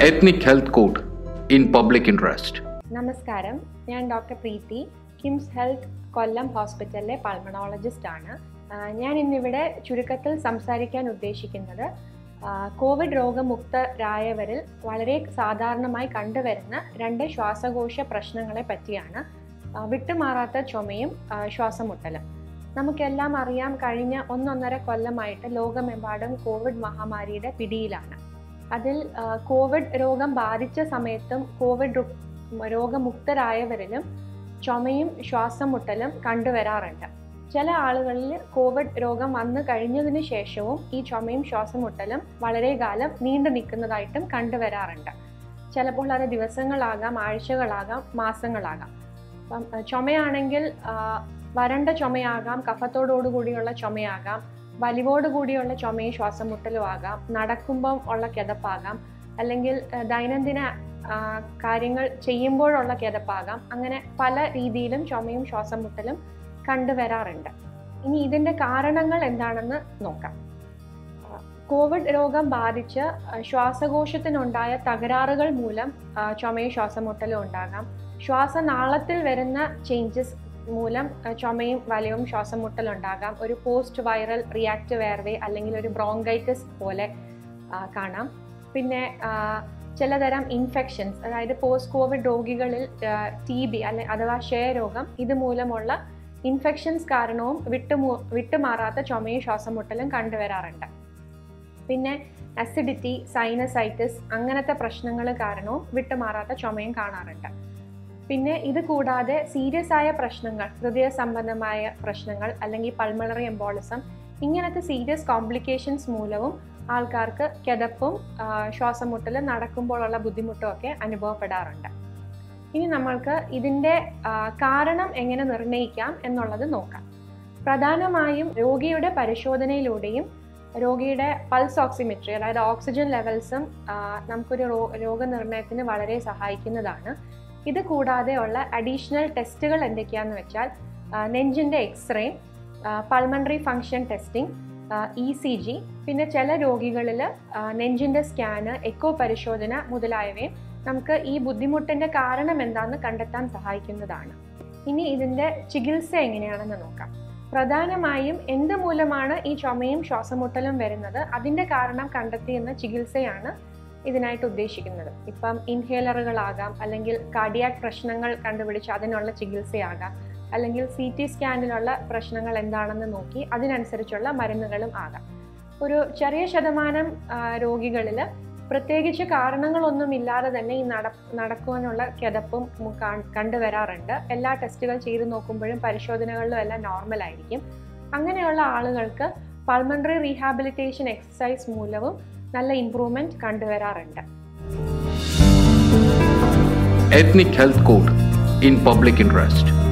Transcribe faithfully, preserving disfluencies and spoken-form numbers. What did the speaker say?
Ethnic Health Code in Public Interest. നമസ്കാരം, ഞാൻ doctor Preethi, KIMS health Kollam ഹോസ്പിറ്റലിലെ പൾമണോളജിസ്റ്റ് ആണ്. ഞാൻ ഇന്നിവിടെ ചുരുക്കത്തിൽ സംസാരിക്കാൻ ഉദ്ദേശിക്കുന്നത് കോവിഡ് രോഗമുക്തരായവരിൽ വളരെ സാധാരണമായി കണ്ടുവരുന്ന രണ്ട് ശ്വാസകോശ പ്രശ്നങ്ങളെ പറ്റിയാണ്. വിട്ടുമാറാത്ത ചുമയും ശ്വാസമുട്ടലും. നമുക്കെല്ലാം അറിയാം, കഴിഞ്ഞ ഒന്നൊന്നര കൊല്ലമായിട്ട് ലോകമെമ്പാടും കോവിഡ് മഹാമാരിയുടെ പിടിയിലാണ്. അതിൽ കോവിഡ് രോഗം ബാധിച്ച സമയത്തും കോവിഡ് രോഗമുക്തരായവരിലും ചുമയും ശ്വാസമുട്ടലും കണ്ടുവരാറുണ്ട്. ചില ആളുകളിൽ കോവിഡ് രോഗം വന്നു കഴിഞ്ഞതിന് ശേഷവും ഈ ചുമയും ശ്വാസമുട്ടലും വളരെ കാലം നീണ്ടു നിൽക്കുന്നതായിട്ടും കണ്ടുവരാറുണ്ട്. ചിലപ്പോൾ അത് ദിവസങ്ങളാകാം, ആഴ്ചകളാകാം, മാസങ്ങളാകാം. അപ്പം ചുമയാണെങ്കിൽ വരണ്ട ചുമയാകാം, കഫത്തോടുകൂടിയുള്ള ചുമയാകാം, വലിവോടുകൂടിയുള്ള ചുമയും ശ്വാസമുട്ടലും ആകാം, നടക്കുമ്പം ഉള്ള കിതപ്പാകാം, അല്ലെങ്കിൽ ദൈനംദിന കാര്യങ്ങൾ ചെയ്യുമ്പോഴുള്ള കിതപ്പാകാം. അങ്ങനെ പല രീതിയിലും ചുമയും ശ്വാസമുട്ടലും കണ്ടുവരാറുണ്ട്. ഇനി ഇതിൻ്റെ കാരണങ്ങൾ എന്താണെന്ന് നോക്കാം. കോവിഡ് രോഗം ബാധിച്ച് ശ്വാസകോശത്തിനുണ്ടായ തകരാറുകൾ മൂലം ചുമയും ശ്വാസമുട്ടലും ഉണ്ടാകാം. ശ്വാസനാളത്തിൽ വരുന്ന ചേഞ്ചസ് മൂലം ചുമയും വലിവും ശ്വാസമുട്ടലുണ്ടാകാം. ഒരു പോസ്റ്റ് വൈറൽ റിയാക്റ്റീവ് എയർവേ അല്ലെങ്കിൽ ഒരു ബ്രോങ്കൈറ്റിസ് പോലെ കാണാം. പിന്നെ ചിലതരം ഇൻഫെക്ഷൻസ്, അതായത് പോസ്റ്റ് കോവിഡ് രോഗികളിൽ ടി ബി അല്ലെ അഥവാ ക്ഷയരോഗം, ഇതുമൂലമുള്ള ഇൻഫെക്ഷൻസ് കാരണവും വിട്ടുമൂ വിട്ടുമാറാത്ത ചുമയും ശ്വാസമുട്ടലും കണ്ടുവരാറുണ്ട്. പിന്നെ അസിഡിറ്റി, സൈനസൈറ്റിസ് അങ്ങനത്തെ പ്രശ്നങ്ങൾ കാരണവും വിട്ടുമാറാത്ത ചുമയും കാണാറുണ്ട്. പിന്നെ ഇത് കൂടാതെ സീരിയസ് ആയ പ്രശ്നങ്ങൾ, ഹൃദയ സംബന്ധമായ പ്രശ്നങ്ങൾ അല്ലെങ്കിൽ പൾമണറി എംബോളിസം, ഇങ്ങനത്തെ സീരിയസ് കോംപ്ലിക്കേഷൻസ് മൂലവും ആൾക്കാർക്ക് കിതപ്പും ശ്വാസമുട്ടലും നടക്കുമ്പോഴുള്ള ബുദ്ധിമുട്ടും ഒക്കെ അനുഭവപ്പെടാറുണ്ട്. ഇനി നമ്മൾക്ക് ഇതിൻ്റെ കാരണം എങ്ങനെ നിർണ്ണയിക്കാം എന്നുള്ളത് നോക്കാം. പ്രധാനമായും രോഗിയുടെ പരിശോധനയിലൂടെയും രോഗിയുടെ പൾസ് ഓക്സിമെട്രി, അതായത് ഓക്സിജൻ ലെവൽസും നമുക്കൊരു രോ രോഗനിർണയത്തിന് വളരെ സഹായിക്കുന്നതാണ്. ഇത് കൂടാതെ ഉള്ള അഡീഷണൽ ടെസ്റ്റുകൾ എന്തൊക്കെയാണെന്ന് വെച്ചാൽ നെഞ്ചിൻ്റെ x ray, pulmonary function testing, E C G, പിന്നെ ചില രോഗികളിൽ നെഞ്ചിൻ്റെ സ്കാന്, എക്കോ പരിശോധന മുതലായവയും നമുക്ക് ഈ ബുദ്ധിമുട്ടിൻ്റെ കാരണം എന്താണെന്ന് കണ്ടെത്താൻ സഹായിക്കുന്നതാണ്. ഇനി ഇതിൻ്റെ ചികിത്സ എങ്ങനെയാണെന്ന് നോക്കാം. പ്രധാനമായും എന്ത് മൂലമാണ് ഈ ചുമയും ശ്വാസമുട്ടലും വരുന്നത്, അതിൻ്റെ കാരണം കണ്ടെത്തിയെന്ന ചികിത്സയാണ് ഇതിനായിട്ട് ഉദ്ദേശിക്കുന്നത്. ഇപ്പം ഇൻഹേലറുകളാകാം, അല്ലെങ്കിൽ കാർഡിയാക് പ്രശ്നങ്ങൾ കണ്ടുപിടിച്ച് അതിനുള്ള ചികിത്സയാകാം, അല്ലെങ്കിൽ സി ടി സ്കാനിലുള്ള പ്രശ്നങ്ങൾ എന്താണെന്ന് നോക്കി അതിനനുസരിച്ചുള്ള മരുന്നുകളും ആകാം. ഒരു ചെറിയ ശതമാനം രോഗികളിൽ പ്രത്യേകിച്ച് കാരണങ്ങളൊന്നുമില്ലാതെ തന്നെ ഈ നട നടക്കുവാനുള്ള കിതപ്പും കണ്ടുവരാറുണ്ട്. എല്ലാ ടെസ്റ്റുകൾ ചെയ്ത് നോക്കുമ്പോഴും പരിശോധനകളിലും എല്ലാം നോർമൽ ആയിരിക്കും. അങ്ങനെയുള്ള ആളുകൾക്ക് പൾമണറി റീഹാബിലിറ്റേഷൻ എക്സസൈസ് മൂലവും നല്ല ഇംപ്രൂവ്മെന്റ് കണ്ടുവരാറുണ്ട്. Ethnic Health Code in Public Interest.